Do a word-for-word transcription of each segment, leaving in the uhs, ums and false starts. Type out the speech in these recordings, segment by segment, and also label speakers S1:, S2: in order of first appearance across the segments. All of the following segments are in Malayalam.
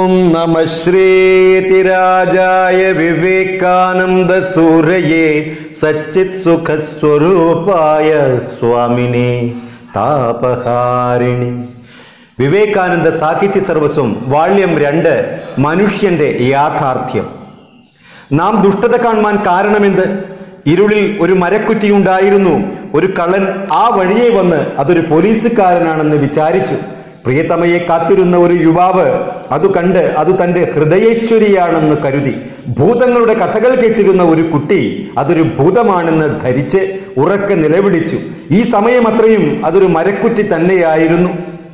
S1: ഓം നമഃ ശ്രീതിരാജായ വിവേകാനന്ദ സൂരയേ സച്ചിത് സുഖസ്വരൂപായ സ്വാമിനേ താപഹാരിണി. വിവേകാനന്ദ സാഹിത്യ സർവസ്വം വാള്യം രണ്ട്, മനുഷ്യന്റെ യാഥാർത്ഥ്യം. നാം ദുഷ്ടത കാണുവാൻ കാരണമെന്ത്? ഇരുളിൽ ഒരു മരക്കുറ്റിയുണ്ടായിരുന്നു. ഒരു കള്ളൻ ആ വഴിയെ വന്ന് അതൊരു പോലീസുകാരനാണെന്ന് വിചാരിച്ചു. പ്രിയതമയെ കാത്തിരുന്ന ഒരു യുവാവ് അത് കണ്ട് അത് തന്റെ ഹൃദയേശ്വരിയാണെന്ന് കരുതി. ഭൂതങ്ങളുടെ കഥകൾ കേട്ടിരുന്ന ഒരു കുട്ടി അതൊരു ഭൂതമാണെന്ന് ധരിച്ച് ഉറക്കെ നിലവിളിച്ചു. ഈ സമയം അത്രയും അതൊരു മരക്കുറ്റി തന്നെയായിരുന്നു.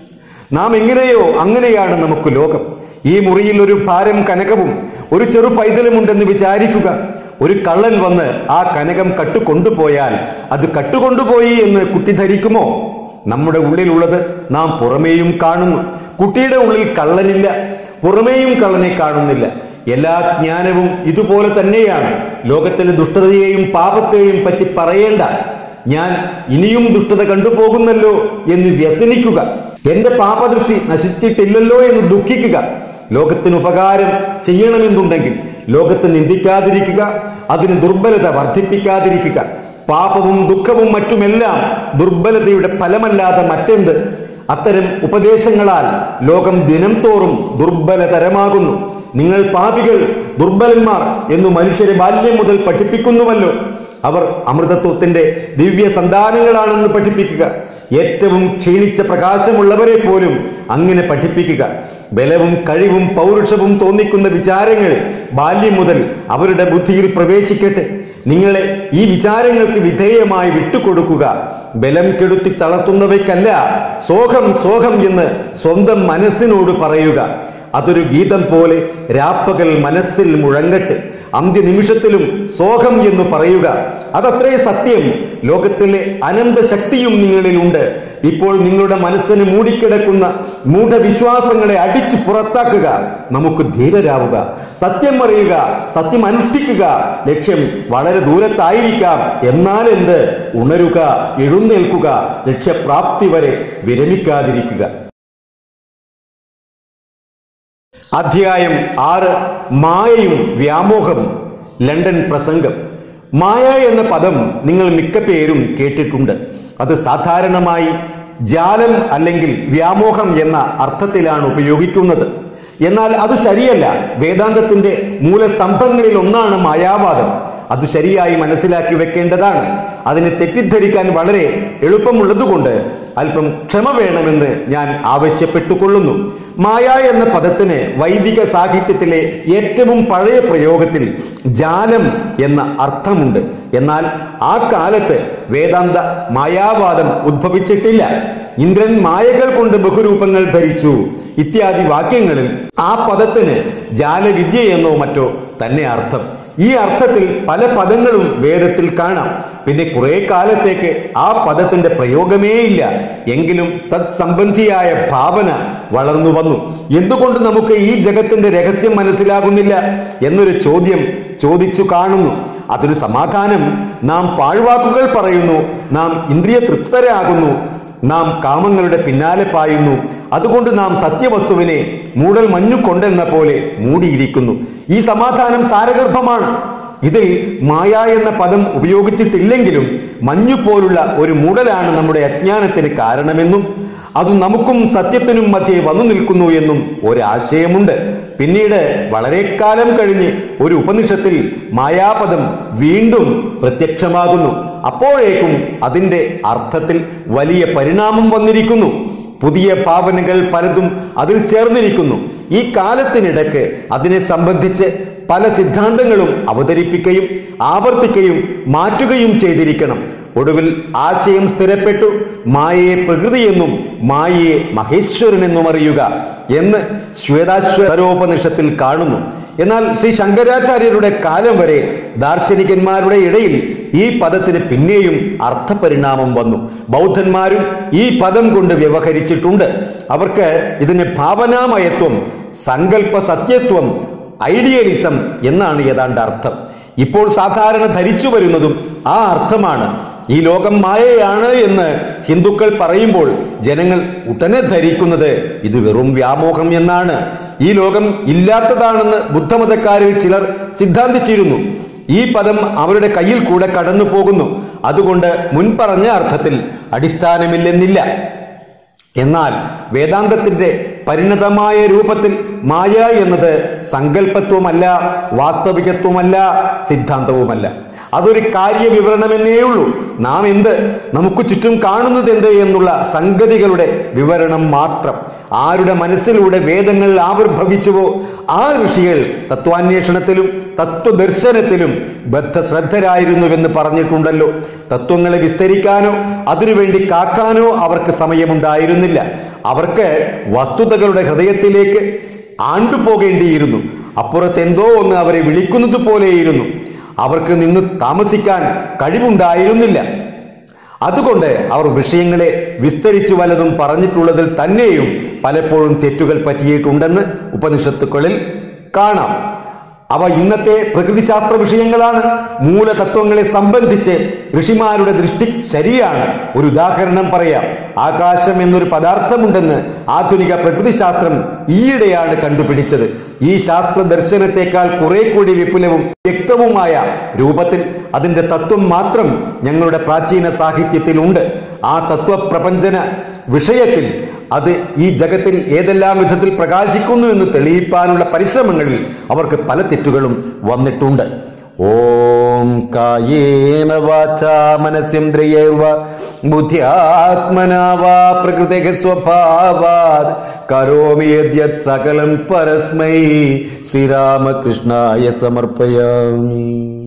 S1: നാം എങ്ങനെയോ അങ്ങനെയാണ് നമുക്ക് ലോകം. ഈ മുറിയിൽ ഒരു ഭാരം കനകവും ഒരു ചെറു പൈതലുമുണ്ടെന്ന് വിചാരിക്കുക. ഒരു കള്ളൻ വന്ന് ആ കനകം കട്ടുകൊണ്ടുപോയാൽ അത് കട്ടുകൊണ്ടുപോയി എന്ന് കുട്ടി ധരിക്കുമോ? നമ്മുടെ ഉള്ളിലുള്ളത് നാം പുറമേയും കാണുന്നു. കുട്ടിയുടെ ഉള്ളിൽ കള്ളനില്ല, പുറമേയും കള്ളനെ കാണുന്നില്ല. എല്ലാ ജ്ഞാനവും ഇതുപോലെ തന്നെയാണ്. ലോകത്തിലെ ദുഷ്ടതയെയും പാപത്തെയും പറ്റി പറയേണ്ട. ഞാൻ ഇനിയും ദുഷ്ടത കണ്ടുപോകുന്നല്ലോ എന്ന് വ്യസനിക്കുക. എന്റെ പാപദൃഷ്ടി നശിച്ചിട്ടില്ലല്ലോ എന്ന് ദുഃഖിക്കുക. ലോകത്തിന് ഉപകാരം ചെയ്യണമെന്നുണ്ടെങ്കിൽ ലോകത്തെ നിന്ദിക്കാതിരിക്കുക, അതിന് ദുർബലത വർദ്ധിപ്പിക്കാതിരിക്കുക. പാപവും ദുഃഖവും മറ്റുമെല്ലാം ദുർബലതയുടെ ഫലമല്ലാതെ മറ്റെന്ത്? അത്തരം ഉപദേശങ്ങളാൽ ലോകം ദിനം തോറും ദുർബലതരമാകുന്നു. നിങ്ങൾ പാപികൾ, ദുർബലന്മാർ എന്നു മനുഷ്യരെ ബാല്യം മുതൽ പഠിപ്പിക്കുന്നുവല്ലോ. അവർ അമൃതത്വത്തിന്റെ ദിവ്യ സന്താനങ്ങളാണെന്ന് പഠിപ്പിക്കുക. ഏറ്റവും ക്ഷീണിച്ച പ്രകാശമുള്ളവരെ പോലും അങ്ങനെ പഠിപ്പിക്കുക. ബലവും കഴിവും പൗരുഷവും തോന്നിക്കുന്ന വിചാരങ്ങൾ ബാല്യം മുതൽ അവരുടെ ബുദ്ധിയിൽ പ്രവേശിക്കട്ടെ. നിങ്ങളെ ഈ വിചാരങ്ങൾക്ക് വിധേയമായി വിട്ടുകൊടുക്കുക. ബലം കെടുത്തി തളർത്തുന്നവയ്ക്കല്ല സോഹം സോഹം എന്ന് സ്വന്തം മനസ്സിനോട് പറയുക. അതൊരു ഗീതം പോലെ രാപ്പകൽ മനസ്സിൽ മുഴങ്ങട്ടെ. അന്ത്യനിമിഷത്തിലും സോഹം എന്ന് പറയുക. അതത്രേ സത്യം. ലോകത്തിലെ അനന്തശക്തിയും നിങ്ങളിലുണ്ട്. ഇപ്പോൾ നിങ്ങളുടെ മനസ്സിന് മൂടിക്കിടക്കുന്ന മൂഢവിശ്വാസങ്ങളെ അടിച്ചു പുറത്താക്കുക. നമുക്ക് ധീരരാവുക, സത്യം അറിയുക, സത്യം അനുഷ്ഠിക്കുക. ലക്ഷ്യം വളരെ ദൂരത്തായിരിക്കാം, എന്നാൽ എന്ത്? ഉണരുക, എഴുന്നേൽക്കുക, ലക്ഷ്യപ്രാപ്തി വരെ വിരമിക്കാതിരിക്കുക. അധ്യായം ആറ്, മായയും വ്യാമോഹവും. ലണ്ടൻ പ്രസംഗം. മായ എന്ന പദം നിങ്ങൾ മിക്ക പേരും കേട്ടിട്ടുണ്ട്. അത് സാധാരണമായി ജാലം അല്ലെങ്കിൽ വ്യാമോഹം എന്ന അർത്ഥത്തിലാണ് ഉപയോഗിക്കുന്നത്. എന്നാൽ അത് ശരിയല്ല. വേദാന്തത്തിന്റെ മൂലസ്തംഭങ്ങളിൽ ഒന്നാണ് മായാവാദം. അത് ശരിയായി മനസ്സിലാക്കി വെക്കേണ്ടതാണ്. അതിനെ തെറ്റിദ്ധരിക്കാൻ വളരെ എളുപ്പമുള്ളതുകൊണ്ട് അല്പം ക്ഷമ വേണമെന്ന് ഞാൻ ആവശ്യപ്പെട്ടുകൊള്ളുന്നു. മായ എന്ന പദത്തിന് വൈദിക സാഹിത്യത്തിലെ ഏറ്റവും പഴയ പ്രയോഗത്തിൽ ജാലം എന്ന അർത്ഥമുണ്ട്. എന്നാൽ ആ കാലത്ത് വേദാന്ത മായാവാദം ഉദ്ഭവിച്ചിട്ടില്ല. ഇന്ദ്രൻ മായകൾ കൊണ്ട് ബഹുരൂപങ്ങൾ ധരിച്ചു ഇത്യാദി വാക്യങ്ങളിൽ ആ പദത്തിന് ജാലവിദ്യ എന്നോ മറ്റോ തന്നെ അർത്ഥം. ഈ അർത്ഥത്തിൽ പല പദങ്ങളും വേദത്തിൽ കാണാം. പിന്നെ കുറെ കാലത്തേക്ക് ആ പദത്തിന്റെ പ്രയോഗമേ ഇല്ല. എങ്കിലും തത്സംബന്ധിയായ ഭാവന വളർന്നു വന്നു. എന്തുകൊണ്ട് നമുക്ക് ഈ ജഗത്തിന്റെ രഹസ്യം മനസ്സിലാകുന്നില്ല എന്നൊരു ചോദ്യം ചോദിച്ചു കാണുന്നു. അതൊരു സമാധാനം. നാം പാഴ്വാക്കുകൾ പറയുന്നു, നാം ഇന്ദ്രിയ തൃപ്തരാകുന്നു, നാം കാമങ്ങളുടെ പിന്നാലെ പായുന്നു. അതുകൊണ്ട് നാം സത്യവസ്തുവിനെ മൂടൽ മഞ്ഞു കൊണ്ടെന്ന പോലെ മൂടിയിരിക്കുന്നു. ഈ സമാധാനം സാരഗർഭമാണ്. ഇതിൽ മായ എന്ന പദം ഉപയോഗിച്ചിട്ടില്ലെങ്കിലും മഞ്ഞു പോലുള്ള ഒരു മൂടലാണ് നമ്മുടെ അജ്ഞാനത്തിന് കാരണമെന്നും അത് നമുക്കും സത്യത്തിനും മധ്യേ വന്നു നിൽക്കുന്നു എന്നും ഒരാശയമുണ്ട്. പിന്നീട് വളരെ കാലം കഴിഞ്ഞ് ഒരു ഉപനിഷത്തിൽ മായാപദം വീണ്ടും പ്രത്യക്ഷമാകുന്നു. അപ്പോഴേക്കും അതിന്റെ അർത്ഥത്തിൽ വലിയ പരിണാമം വന്നിരിക്കുന്നു. പുതിയ ഭാവനകൾ പലതും അതിൽ ചേർന്നിരിക്കുന്നു. ഈ കാലത്തിനിടയ്ക്ക് അതിനെ സംബന്ധിച്ച് പല സിദ്ധാന്തങ്ങളും അവതരിപ്പിക്കുകയും ആവർത്തിക്കുകയും മാറ്റുകയും ചെയ്തിരിക്കണം. ഒടുവിൽ ആശയം സ്ഥിരപ്പെട്ടു. മായയെ പ്രകൃതിയെന്നും മായയെ മഹേശ്വരനെന്നും അറിയുക എന്ന് ശ്വേതാശ്വരോപനിഷത്തിൽ കാണുന്നു. എന്നാൽ ശ്രീ ശങ്കരാചാര്യരുടെ കാലം വരെ ദാർശനികന്മാരുടെ ഇടയിൽ ഈ പദത്തിന് പിന്നെയും അർത്ഥപരിണാമം വന്നു. ബൗദ്ധന്മാരും ഈ പദം കൊണ്ട് വ്യവഹരിച്ചിട്ടുണ്ട്. അവർക്ക് ഇതിന് ഭാവനാമയത്വം, സങ്കല്പ സത്യത്വം, ഐഡിയലിസം എന്നാണ് ഏതാണ്ട് അർത്ഥം. ഇപ്പോൾ സാധാരണ ധരിച്ചു വരുന്നതും ആ അർത്ഥമാണ്. ഈ ലോകം മായയാണ് എന്ന് ഹിന്ദുക്കൾ പറയുമ്പോൾ ജനങ്ങൾ ഉടനെ ധരിക്കുന്നത് ഇത് വെറും വ്യാമോഹം എന്നാണ്. ഈ ലോകം ഇല്ലാത്തതാണെന്ന് ബുദ്ധമതക്കാരിൽ ചിലർ സിദ്ധാന്തിച്ചിരുന്നു. ഈ പദം അവരുടെ കയ്യിൽ കൂടെ കടന്നു പോകുന്നു. അതുകൊണ്ട് മുൻപറഞ്ഞ അർത്ഥത്തിൽ അടിസ്ഥാനമില്ലെന്നില്ല. എന്നാൽ വേദാന്തത്തിന്റെ പരിണതമായ രൂപത്തിൽ മായ എന്നത് സങ്കല്പത്വമല്ല, വാസ്തവികത്വമല്ല, സിദ്ധാന്തവുമല്ല. അതൊരു കാര്യവിവരണമെന്നേ ഉള്ളൂ. നാം എന്ത്, നമുക്ക് ചുറ്റും കാണുന്നത് എന്ത് എന്നുള്ള സംഗതികളുടെ വിവരണം മാത്രം. ആരുടെ മനസ്സിലൂടെ വേദങ്ങൾ ആവിർഭവിച്ചുവോ ആ ഋഷികൾ തത്വാന്വേഷണത്തിലും തത്വദർശനത്തിലും ബദ്ധശ്രദ്ധരായിരുന്നുവെന്ന് പറഞ്ഞിട്ടുണ്ടല്ലോ. തത്വങ്ങളെ വിസ്തരിക്കാനോ അതിനുവേണ്ടി കാക്കാനോ അവർക്ക് സമയമുണ്ടായിരുന്നില്ല. അവർക്ക് വസ്തുതകളുടെ ഹൃദയത്തിലേക്ക് ആണ്ടുപോകേണ്ടിയിരുന്നു. അപ്പുറത്തെന്തോ ഒന്ന് അവരെ വിളിക്കുന്നത് പോലെയിരുന്നു. അവർക്ക് നിന്ന് താമസിക്കാൻ കഴിവുണ്ടായിരുന്നില്ല. അതുകൊണ്ട് അവർ വിഷയങ്ങളെ വിസ്തരിച്ചു വല്ലതും പറഞ്ഞിട്ടുള്ളതിൽ തന്നെയും പലപ്പോഴും തെറ്റുകൾ പറ്റിയിട്ടുണ്ടെന്ന് ഉപനിഷത്തുക്കളിൽ കാണാം. അവ ഇന്നത്തെ പ്രകൃതിശാസ്ത്ര വിഷയങ്ങളാണ്. മൂലതത്വങ്ങളെ സംബന്ധിച്ച് ഋഷിമാരുടെ ദൃഷ്ടി ശരിയാണ്. ഒരു ഉദാഹരണം പറയാം. ആകാശം എന്നൊരു പദാർത്ഥമുണ്ടെന്ന് ആധുനിക പ്രകൃതിശാസ്ത്രം ഈയിടെയാണ് കണ്ടുപിടിച്ചത്. ഈ ശാസ്ത്ര ദർശനത്തെക്കാൾ കുറെ കൂടി വിപുലവും വ്യക്തവുമായ രൂപത്തിൽ അതിന്റെ തത്വം മാത്രം ഞങ്ങളുടെ പ്രാചീന സാഹിത്യത്തിലുണ്ട്. ആ തത്വപ്രപഞ്ചന വിഷയത്തിൽ അത് ഈ ജഗത്തിൽ ഏതെല്ലാം വിധത്തിൽ പ്രകാശിക്കുന്നു എന്ന് തെളിയിപ്പാനുള്ള പരിശ്രമങ്ങളിൽ അവർക്ക് പല തെറ്റുകളും വന്നിട്ടുണ്ട്. ഓം കായേന വാചാ മനസേന്ദ്രിയൈർവ ബുദ്ധ്യാത്മനാ വാ പ്രകൃതേഃ സ്വഭാവാത് കരോമി യദ്യത് സകലം പരസ്മൈ ശ്രീരാമകൃഷ്ണായ സമർപ്പയാമി.